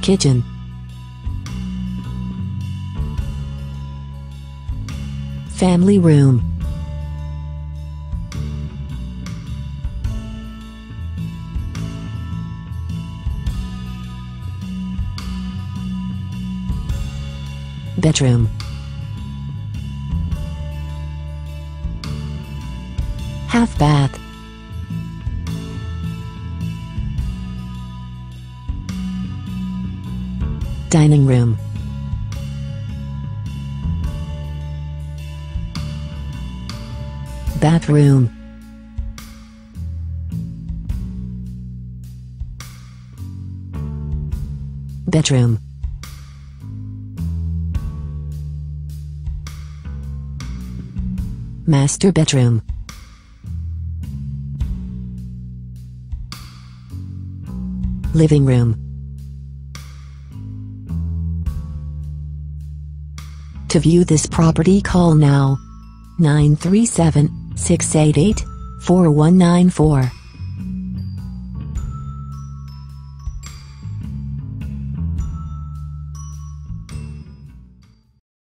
Kitchen. Family room. Bedroom. Half bath. Dining room. Bathroom. Bedroom. Master bedroom. Living room. To view this property, call now 937-688-4194.